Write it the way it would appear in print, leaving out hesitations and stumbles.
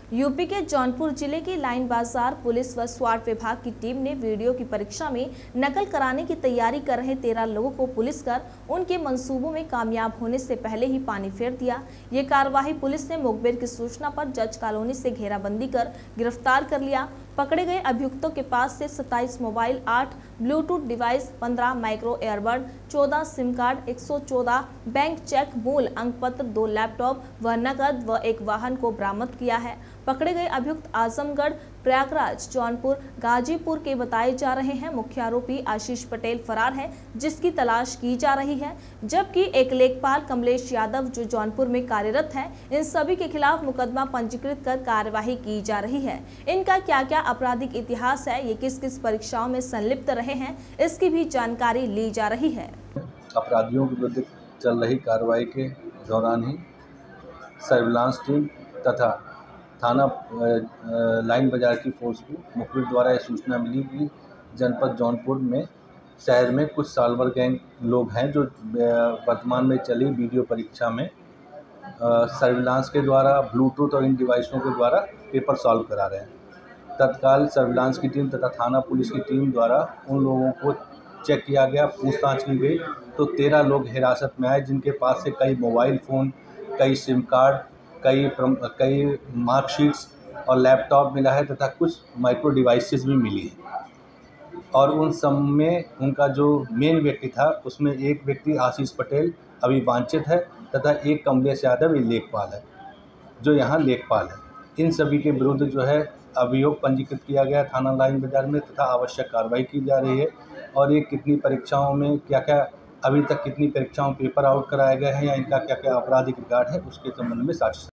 UP के जौनपुर जिले की लाइन बाजार पुलिस व स्वाट विभाग की टीम ने वीडियो की परीक्षा में नकल कराने की तैयारी कर रहे 13 लोगों को पुलिस कर उनके मंसूबों में कामयाब होने से पहले ही पानी फेर दिया। ये कार्यवाही पुलिस ने मुखबिर की सूचना पर जज कॉलोनी से घेराबंदी कर गिरफ्तार कर लिया। पकड़े गए अभियुक्तों के पास से 27 mobile, 8 Bluetooth device, 15 micro airbud, 14 SIM card, 114 bank cheque, मूल अंक पत्र, 2 लैपटॉप व नकद व एक वाहन को बरामद किया है। पकड़े गए अभियुक्त आजमगढ़, प्रयागराज, जौनपुर, गाजीपुर के बताए जा रहे हैं। मुख्य आरोपी आशीष पटेल फरार है, जिसकी तलाश की जा रही है, जबकि एक लेखपाल कमलेश यादव जो जौनपुर में कार्यरत है, इन सभी के खिलाफ मुकदमा पंजीकृत कर कार्यवाही की जा रही है। इनका क्या क्या आपराधिक इतिहास है, ये किस किस परीक्षाओं में संलिप्त रहे हैं, इसकी भी जानकारी ली जा रही है। अपराधियों के विरुद्ध चल रही कार्रवाई के दौरान ही सर्विलांस टीम तथा थाना लाइन बाजार की फोर्स को मुखबिर द्वारा यह सूचना मिली कि जनपद जौनपुर में शहर में कुछ सालवर गैंग लोग हैं जो वर्तमान में चली वीडियो परीक्षा में सर्विलांस के द्वारा ब्लूटूथ और इन डिवाइसों के द्वारा पेपर सॉल्व करा रहे हैं। तत्काल सर्विलांस की टीम तथा थाना पुलिस की टीम द्वारा उन लोगों को चेक किया गया, पूछताछ की गई तो 13 लोग हिरासत में आए, जिनके पास से कई मोबाइल फ़ोन, कई सिम कार्ड, कई मार्कशीट्स और लैपटॉप मिला है तथा कुछ माइक्रो डिवाइसेस भी मिली है। और उन सब में उनका जो मेन व्यक्ति था उसमें एक व्यक्ति आशीष पटेल अभी वांछित है तथा एक कमलेश यादव ये लेखपाल है, जो यहाँ लेखपाल है। इन सभी के विरुद्ध जो है अभियोग पंजीकृत किया गया थाना लाइन बाजार में तथा आवश्यक कार्रवाई की जा रही है। और ये कितनी परीक्षाओं में क्या अभी तक कितनी परीक्षाओं पेपर आउट कराए गए हैं या इनका क्या आपराधिक रिकॉर्ड है, उसके संबंध में साक्ष्य